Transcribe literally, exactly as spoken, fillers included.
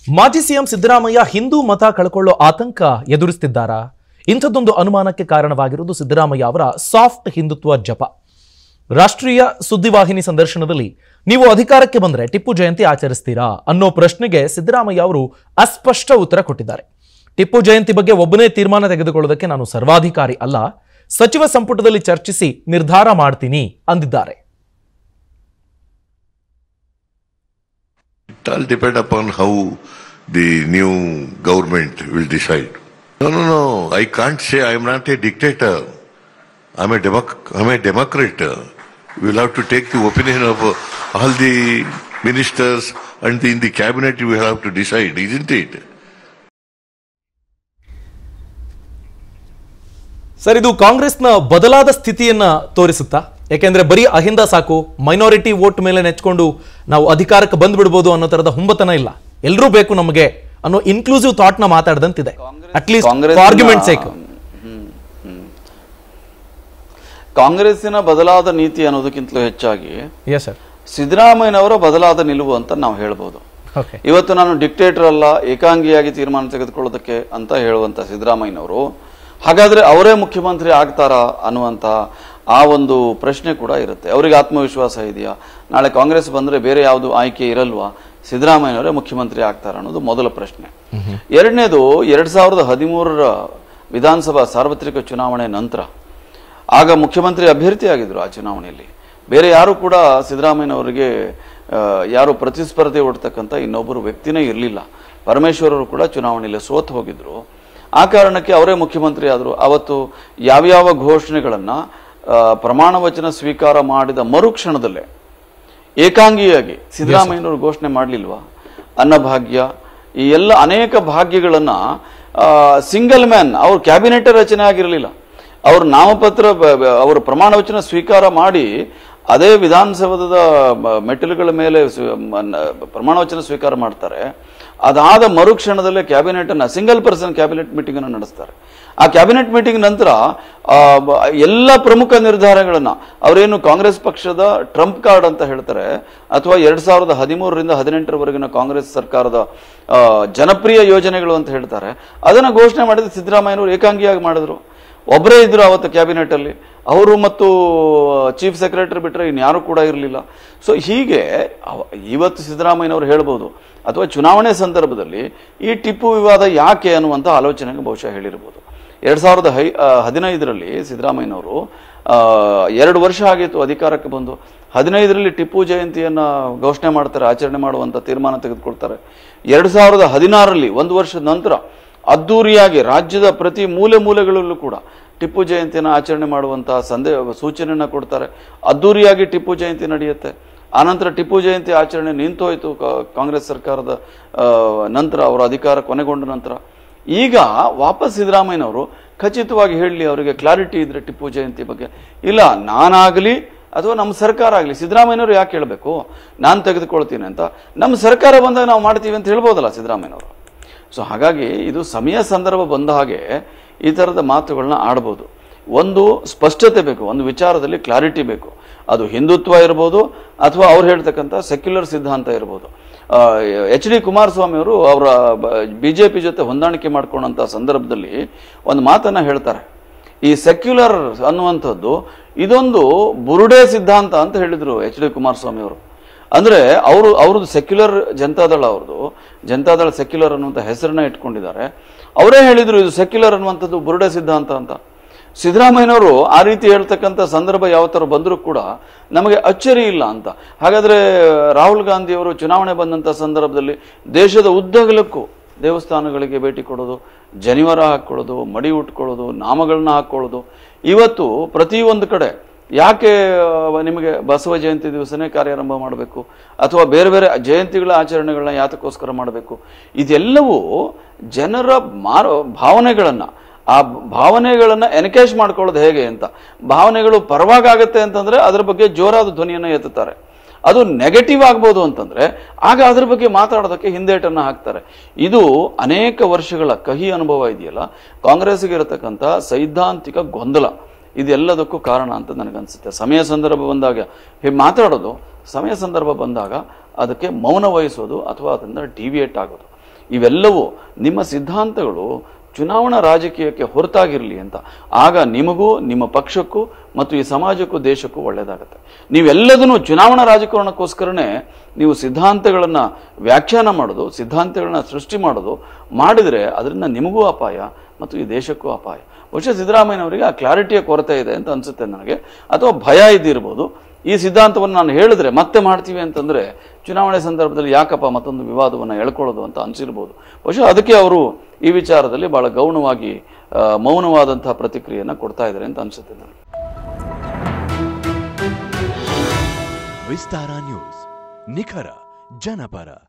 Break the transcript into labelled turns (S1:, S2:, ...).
S1: ಮಾಜಿ ಸಿಎಂ ಸಿದ್ದರಾಮಯ್ಯ ಹಿಂದೂ ಮತ ಕಳ್ಕೊಳ್ಳೋ ಆತಂಕ ಎದುರಿಸುತ್ತಿದ್ದಾರಾ? ಇಂಥದ್ದೊಂದು ಅನುಮಾನಕ್ಕೆ ಕಾರಣವಾಗಿರುವುದು ಸಿದ್ದರಾಮಯ್ಯ ಅವರ ಸಾಫ್ಟ್ ಹಿಂದುತ್ವ ಜಪ. ರಾಷ್ಟ್ರೀಯ ಸುದ್ದಿವಾಹಿನಿ ಸಂದರ್ಶನದಲ್ಲಿ ನೀವು ಅಧಿಕಾರಕ್ಕೆ ಬಂದರೆ ಟಿಪ್ಪು ಜಯಂತಿ ಆಚರಿಸ್ತೀರಾ ಅನ್ನೋ ಪ್ರಶ್ನೆಗೆ ಸಿದ್ದರಾಮಯ್ಯ ಅವರು ಅಸ್ಪಷ್ಟ ಉತ್ತರ ಕೊಟ್ಟಿದ್ದಾರೆ. ಟಿಪ್ಪು ಜಯಂತಿ ಬಗ್ಗೆ ಒಬ್ಬನೇ ತೀರ್ಮಾನ ತೆಗೆದುಕೊಳ್ಳೋದಕ್ಕೆ ನಾನು ಸರ್ವಾಧಿಕಾರಿ ಅಲ್ಲ, ಸಚಿವ ಸಂಪುಟದಲ್ಲಿ ಚರ್ಚಿಸಿ ನಿರ್ಧಾರ ಮಾಡ್ತೀನಿ ಅಂದಿದ್ದಾರೆ.
S2: It all depend upon how the new government will decide. No, no, no. I can't say I am not a dictator. I'm a democ. I'm a democrat. We'll have to take the opinion of uh, all the ministers and in the cabinet. We have to decide, isn't it?
S1: Sir, ಇದು ಕಾಂಗ್ರೆಸ್ನ ಬದಲಾದ ಸ್ಥಿತಿಯನ್ನ ತೋರಿಸುತ್ತಾ? ಯಾಕೆಂದ್ರೆ ಬರೀ ಅಹಿಂದ ಸಾಕು, minority vote ಮೇಲೆ ನೆಚ್ಕೊಂಡು ನಾವು ಅಧಿಕಾರಕ್ಕೆ ಬಂದ್ಬಿಡ್ಬೋದು ಅನ್ನೋ ತರದ ಹುಂಬತನ ಇಲ್ಲ, ಎಲ್ಲರೂ ಬೇಕು ನಮಗೆ ಅನ್ನೋ ಇನ್ಕ್ಲೂಸಿವ್ ಥಾಟ್ ನ ಮಾತಾಡದಂತಿದೆ. ಅಟ್ಲೀಸ್ಟ್ ಆರ್ಗ್ಯುಮೆಂಟ್ ಸೇಕ್
S3: ಕಾಂಗ್ರೆಸ್ಸಿನ ಬದಲಾದ ನೀತಿ ಅನ್ನೋದಕ್ಕಿಂತಲೂ ಹೆಚ್ಚಾಗಿ
S1: ಎಸ್ ಸರ್
S3: ಸಿದ್ದರಾಮಯ್ಯನವರ ಬದಲಾದ ನಿಲುವು ಅಂತ ನಾವು ಹೇಳ್ಬೋದು. ಇವತ್ತು ನಾನು ಡಿಕ್ಟೇಟರ್ ಅಲ್ಲ, ಏಕಾಂಗಿಯಾಗಿ ತೀರ್ಮಾನ ತೆಗೆದುಕೊಳ್ಳೋದಕ್ಕೆ ಅಂತ ಹೇಳುವಂತ ಸಿದ್ದರಾಮಯ್ಯನವರು ಹಾಗಾದ್ರೆ ಅವರೇ ಮುಖ್ಯಮಂತ್ರಿ ಆಗ್ತಾರಾ ಅನ್ನುವಂತ ಆ ಒಂದು ಪ್ರಶ್ನೆ ಕೂಡ ಇರುತ್ತೆ. ಅವರಿಗೆ ಆತ್ಮವಿಶ್ವಾಸ ಇದೆಯಾ? ನಾಳೆ ಕಾಂಗ್ರೆಸ್ ಬಂದ್ರೆ ಬೇರೆ ಯಾವುದು ಆಯ್ಕೆ ಇರಲ್ವಾ? ಸಿದ್ದರಾಮಯ್ಯನವರೇ ಮುಖ್ಯಮಂತ್ರಿ ಆಗ್ತಾರ ಅನ್ನೋದು ಮೊದಲ ಪ್ರಶ್ನೆ. ಎರಡನೇದು, ಎರಡ್ ಸಾವಿರದ ಹದಿಮೂರರ ವಿಧಾನಸಭಾ ಸಾರ್ವತ್ರಿಕ ಚುನಾವಣೆ ನಂತರ ಆಗ ಮುಖ್ಯಮಂತ್ರಿ ಅಭ್ಯರ್ಥಿ ಆಗಿದ್ರು. ಆ ಚುನಾವಣೆಯಲ್ಲಿ ಬೇರೆ ಯಾರು ಕೂಡ ಸಿದ್ದರಾಮಯ್ಯನವರಿಗೆ ಯಾರು ಪ್ರತಿಸ್ಪರ್ಧೆ ಒಡ್ತಕ್ಕಂಥ ಇನ್ನೊಬ್ಬರು ವ್ಯಕ್ತಿನೇ ಇರಲಿಲ್ಲ. ಪರಮೇಶ್ವರರು ಕೂಡ ಚುನಾವಣೆಯಲ್ಲಿ ಸೋತು ಹೋಗಿದ್ರು. ಆ ಕಾರಣಕ್ಕೆ ಅವರೇ ಮುಖ್ಯಮಂತ್ರಿ ಆದರು. ಅವತ್ತು ಯಾವ್ಯಾವ ಘೋಷಣೆಗಳನ್ನ ಪ್ರಮಾಣ ವಚನ ಸ್ವೀಕಾರ ಮಾಡಿದ ಮರುಕ್ಷಣದಲ್ಲೇ ಏಕಾಂಗಿಯಾಗಿ ಸಿದ್ದರಾಮಯ್ಯನವರು ಘೋಷಣೆ ಮಾಡಲಿಲ್ವಾ? ಅನ್ನಭಾಗ್ಯ, ಈ ಎಲ್ಲ ಅನೇಕ ಭಾಗ್ಯಗಳನ್ನ ಸಿಂಗಲ್ ಮ್ಯಾನ್, ಅವ್ರ ಕ್ಯಾಬಿನೆಟ್ ರಚನೆ ಆಗಿರಲಿಲ್ಲ, ಅವ್ರ ನಾಮಪತ್ರ ಅವರ ಪ್ರಮಾಣ ವಚನ ಸ್ವೀಕಾರ ಮಾಡಿ ಅದೇ ವಿಧಾನಸೌಧದ ಮೆಟ್ಟಿಲುಗಳ ಮೇಲೆ ಪ್ರಮಾಣ ವಚನ ಸ್ವೀಕಾರ ಮಾಡ್ತಾರೆ. ಅದಾದ ಮರುಕ್ಷಣದಲ್ಲೇ ಕ್ಯಾಬಿನೆಟ್ ಅನ್ನ ಸಿಂಗಲ್ ಪರ್ಸನ್ ಕ್ಯಾಬಿನೆಟ್ ಮೀಟಿಂಗ್ ಅನ್ನು ನಡೆಸ್ತಾರೆ. ಆ ಕ್ಯಾಬಿನೆಟ್ ಮೀಟಿಂಗ್ ನಂತರ ಎಲ್ಲ ಪ್ರಮುಖ ನಿರ್ಧಾರಗಳನ್ನ ಅವರೇನು ಕಾಂಗ್ರೆಸ್ ಪಕ್ಷದ ಟ್ರಂಪ್ ಕಾರ್ಡ್ ಅಂತ ಹೇಳ್ತಾರೆ, ಅಥವಾ ಎರಡ್ ಸಾವಿರದ ಹದಿಮೂರರಿಂದ ಹದಿನೆಂಟರವರೆಗಿನ ಕಾಂಗ್ರೆಸ್ ಸರ್ಕಾರದ ಜನಪ್ರಿಯ ಯೋಜನೆಗಳು ಅಂತ ಹೇಳ್ತಾರೆ, ಅದನ್ನ ಘೋಷಣೆ ಮಾಡಿದ ಸಿದ್ದರಾಮಯ್ಯನವರು ಏಕಾಂಗಿಯಾಗಿ ಮಾಡಿದ್ರು. ಒಬ್ಬರೇ ಇದ್ರು ಅವತ್ತು ಕ್ಯಾಬಿನೆಟ್ ಅಲ್ಲಿ, ಅವರು ಮತ್ತು ಚೀಫ್ ಸೆಕ್ರೆಟರಿ ಬಿಟ್ಟರೆ ಇನ್ಯಾರು ಕೂಡ ಇರಲಿಲ್ಲ. ಸೊ ಹೀಗೆ ಇವತ್ತು ಸಿದ್ದರಾಮಯ್ಯನವರು ಹೇಳ್ಬೋದು, ಅಥವಾ ಚುನಾವಣೆ ಸಂದರ್ಭದಲ್ಲಿ ಈ ಟಿಪ್ಪು ವಿವಾದ ಯಾಕೆ ಅನ್ನುವಂಥ ಆಲೋಚನೆಗೆ ಬಹುಶಃ ಹೇಳಿರ್ಬೋದು. ಎರಡ್ ಸಾವಿರದ ಹೈ ಹದಿನೈದರಲ್ಲಿ ಸಿದ್ದರಾಮಯ್ಯನವರು ಎರಡು ವರ್ಷ ಆಗಿತ್ತು ಅಧಿಕಾರಕ್ಕೆ ಬಂದು. ಹದಿನೈದರಲ್ಲಿ ಟಿಪ್ಪು ಜಯಂತಿಯನ್ನ ಘೋಷಣೆ ಮಾಡ್ತಾರೆ, ಆಚರಣೆ ಮಾಡುವಂತ ತೀರ್ಮಾನ ತೆಗೆದುಕೊಳ್ತಾರೆ. ಎರಡ್ ಸಾವಿರದ ಹದಿನಾರರಲ್ಲಿ ಒಂದು ವರ್ಷದ ನಂತರ ಅದ್ದೂರಿಯಾಗಿ ರಾಜ್ಯದ ಪ್ರತಿ ಮೂಲೆ ಮೂಲೆಗಳಲ್ಲೂ ಕೂಡ ಟಿಪ್ಪು ಜಯಂತಿಯನ್ನು ಆಚರಣೆ ಮಾಡುವಂತಹ ಸಂದೇ ಸೂಚನೆಯನ್ನ ಕೊಡ್ತಾರೆ. ಅದ್ದೂರಿಯಾಗಿ ಟಿಪ್ಪು ಜಯಂತಿ ನಡೆಯುತ್ತೆ. ಆನಂತರ ಟಿಪ್ಪು ಜಯಂತಿ ಆಚರಣೆ ನಿಂತೋಯ್ತು ಕಾಂಗ್ರೆಸ್ ಸರ್ಕಾರದ ನಂತರ, ಅವರ ಅಧಿಕಾರ ಕೊನೆಗೊಂಡ ನಂತರ. ಈಗ ವಾಪಸ್ ಸಿದ್ದರಾಮಯ್ಯನವರು ಖಚಿತವಾಗಿ ಹೇಳಲಿ, ಅವರಿಗೆ ಕ್ಲಾರಿಟಿ ಇದ್ರೆ ಟಿಪ್ಪು ಜಯಂತಿ ಬಗ್ಗೆ, ಇಲ್ಲ ನಾನಾಗಲಿ ಅಥವಾ ನಮ್ಮ ಸರ್ಕಾರ ಆಗಲಿ, ಸಿದ್ದರಾಮಯ್ಯನವರು ಯಾಕೆ ಹೇಳಬೇಕು ನಾನು ತೆಗೆದುಕೊಳ್ತೀನಿ ಅಂತ, ನಮ್ಮ ಸರ್ಕಾರ ಬಂದಾಗ ನಾವು ಮಾಡ್ತೀವಿ ಅಂತ ಹೇಳ್ಬೋದಲ್ಲ ಸಿದ್ದರಾಮಯ್ಯನವರು. ಸೊ ಹಾಗಾಗಿ ಇದು ಸಮಯ ಸಂದರ್ಭ ಬಂದ ಹಾಗೆ ಈ ಥರದ ಮಾತುಗಳನ್ನ ಆಡ್ಬೋದು. ಒಂದು ಸ್ಪಷ್ಟತೆ ಬೇಕು, ಒಂದು ವಿಚಾರದಲ್ಲಿ ಕ್ಲಾರಿಟಿ ಬೇಕು. ಅದು ಹಿಂದುತ್ವ ಇರ್ಬೋದು ಅಥವಾ ಅವ್ರು ಹೇಳ್ತಕ್ಕಂಥ ಸೆಕ್ಯುಲರ್ ಸಿದ್ಧಾಂತ ಇರ್ಬೋದು. ಎಚ್ ಡಿ ಕುಮಾರಸ್ವಾಮಿ ಅವರು ಅವರ ಬಿಜೆಪಿ ಜೊತೆ ಹೊಂದಾಣಿಕೆ ಮಾಡ್ಕೊಂಡಂಥ ಸಂದರ್ಭದಲ್ಲಿ ಒಂದು ಮಾತನ್ನ ಹೇಳ್ತಾರೆ, ಈ ಸೆಕ್ಯುಲರ್ ಅನ್ನುವಂಥದ್ದು ಇದೊಂದು ಬುರುಡೆ ಸಿದ್ಧಾಂತ ಅಂತ ಹೇಳಿದ್ರು ಎಚ್ ಡಿ ಕುಮಾರಸ್ವಾಮಿ ಅವರು. ಅಂದ್ರೆ ಅವರು ಅವ್ರದ್ದು ಸೆಕ್ಯುಲರ್ ಜನತಾದಳ, ಅವ್ರದ್ದು ಜನತಾದಳ ಸೆಕ್ಯುಲರ್ ಅನ್ನುವಂಥ ಹೆಸರನ್ನ ಇಟ್ಕೊಂಡಿದ್ದಾರೆ. ಅವರೇ ಹೇಳಿದ್ರು ಇದು ಸೆಕ್ಯುಲರ್ ಅನ್ನುವಂಥದ್ದು ಬುರುಡೆ ಸಿದ್ಧಾಂತ ಅಂತ. ಸಿದ್ದರಾಮಯ್ಯನವರು ಆ ರೀತಿ ಹೇಳ್ತಕ್ಕಂಥ ಸಂದರ್ಭ ಯಾವ ತರ ಬಂದರೂ ಕೂಡ ನಮಗೆ ಅಚ್ಚರಿ ಇಲ್ಲ ಅಂತ. ಹಾಗಾದ್ರೆ ರಾಹುಲ್ ಗಾಂಧಿ ಅವರು ಚುನಾವಣೆ ಬಂದಂತ ಸಂದರ್ಭದಲ್ಲಿ ದೇಶದ ಉದ್ದಗಲಕ್ಕೂ ದೇವಸ್ಥಾನಗಳಿಗೆ ಭೇಟಿ ಕೊಡೋದು, ಜನಿವಾರ ಹಾಕೊಳ್ಳೋದು, ಮಡಿ ಉಟ್ಕೊಳ್ಳೋದು, ನಾಮಗಳನ್ನ ಹಾಕೊಳ್ಳೋದು, ಇವತ್ತು ಪ್ರತಿಯೊಂದು ಕಡೆ ಯಾಕೆ ನಿಮಗೆ ಬಸವ ಜಯಂತಿ ದಿವಸನೇ ಕಾರ್ಯಾರಂಭ ಮಾಡಬೇಕು ಅಥವಾ ಬೇರೆ ಬೇರೆ ಜಯಂತಿಗಳ ಆಚರಣೆಗಳನ್ನ ಯಾತಕ್ಕೋಸ್ಕರ ಮಾಡಬೇಕು? ಇದೆಲ್ಲವೂ ಜನರ ಮಾರೋ ಭಾವನೆಗಳನ್ನ ಆ ಭಾವನೆಗಳನ್ನ ಎನ್ಕೇಜ್ ಮಾಡ್ಕೊಳ್ಳೋದು ಹೇಗೆ ಅಂತ. ಭಾವನೆಗಳು ಪರವಾಗತ್ತೆ ಅಂತಂದ್ರೆ ಅದರ ಬಗ್ಗೆ ಜೋರಾದ ಧ್ವನಿಯನ್ನ ಎತ್ತುತ್ತಾರೆ. ಅದು ನೆಗೆಟಿವ್ ಆಗ್ಬೋದು ಅಂತಂದ್ರೆ ಆಗ ಅದ್ರ ಬಗ್ಗೆ ಮಾತಾಡೋದಕ್ಕೆ ಹಿಂದೇಟನ್ನ ಹಾಕ್ತಾರೆ. ಇದು ಅನೇಕ ವರ್ಷಗಳ ಕಹಿ ಅನುಭವ ಇದೆಯಲ್ಲ, ಕಾಂಗ್ರೆಸ್ಗೆ ಇರತಕ್ಕಂಥ ಸೈದ್ಧಾಂತಿಕ ಗೊಂದಲ ಇದೆಲ್ಲದಕ್ಕೂ ಕಾರಣ ಅಂತ ನನಗನ್ಸುತ್ತೆ. ಸಮಯ ಸಂದರ್ಭ ಬಂದಾಗ ಹೀಗೆ ಮಾತಾಡೋದು, ಸಮಯ ಸಂದರ್ಭ ಬಂದಾಗ ಅದಕ್ಕೆ ಮೌನ ವಹಿಸೋದು ಅಥವಾ ಅದನ್ನ ಡಿವಿಯೇಟ್ ಆಗೋದು, ಇವೆಲ್ಲವೂ ನಿಮ್ಮ ಸಿದ್ಧಾಂತಗಳು ಚುನಾವಣಾ ರಾಜಕೀಯಕ್ಕೆ ಹೊರತಾಗಿರಲಿ ಅಂತ. ಆಗ ನಿಮಗೂ ನಿಮ್ಮ ಪಕ್ಷಕ್ಕೂ ಮತ್ತು ಈ ಸಮಾಜಕ್ಕೂ ದೇಶಕ್ಕೂ ಒಳ್ಳೆಯದಾಗುತ್ತೆ. ನೀವೆಲ್ಲದನ್ನು ಚುನಾವಣಾ ರಾಜಕಾರಣಕ್ಕೋಸ್ಕರನೇ ನೀವು ಸಿದ್ಧಾಂತಗಳನ್ನು ವ್ಯಾಖ್ಯಾನ ಮಾಡೋದು, ಸಿದ್ಧಾಂತಗಳನ್ನ ಸೃಷ್ಟಿ ಮಾಡೋದು ಮಾಡಿದರೆ ಅದರಿಂದ ನಿಮಗೂ ಅಪಾಯ ಮತ್ತು ಈ ದೇಶಕ್ಕೂ ಅಪಾಯ. ಬಹುಶಃ ಸಿದ್ದರಾಮಯ್ಯನವರಿಗೆ ಆ ಕ್ಲಾರಿಟಿಯ ಕೊರತೆ ಇದೆ ಅಂತ ಅನಿಸುತ್ತೆ ನನಗೆ, ಅಥವಾ ಭಯ ಇದ್ದಿರ್ಬೋದು. ಈ ಸಿದ್ಧಾಂತವನ್ನು ನಾನು ಹೇಳಿದ್ರೆ ಮತ್ತೆ ಮಾಡ್ತೀವಿ ಅಂತಂದರೆ ಚುನಾವಣೆ ಸಂದರ್ಭದಲ್ಲಿ ಯಾಕಪ್ಪ ಮತ್ತೊಂದು ವಿವಾದವನ್ನು ಎಳ್ಕೊಳ್ಳೋದು ಅಂತ ಅನಿಸಿರ್ಬೋದು. ಬಹುಶಃ ಅದಕ್ಕೆ ಅವರು ಈ ವಿಚಾರದಲ್ಲಿ ಬಹಳ ಗೌಣವಾಗಿ ಮೌನವಾದಂತಹ ಪ್ರತಿಕ್ರಿಯೆಯನ್ನು ಕೊಡ್ತಾ ಇದ್ದಾರೆ ಅಂತ ಅನಿಸುತ್ತೆ ನನಗೆ.
S4: ವಿಸ್ತಾರ ನ್ಯೂಸ್, ನಿಖರ ಜನಪರ.